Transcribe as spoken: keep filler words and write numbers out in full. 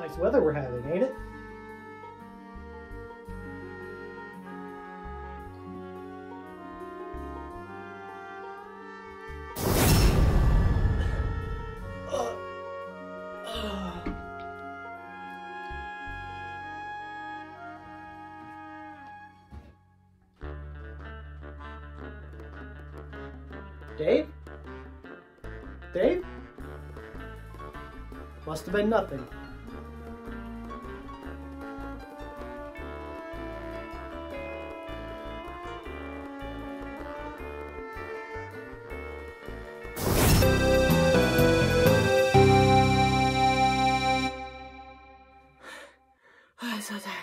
Nice weather we're having, ain't it? Uh, uh. Dave? Dave? Must have been nothing. I'm so tired.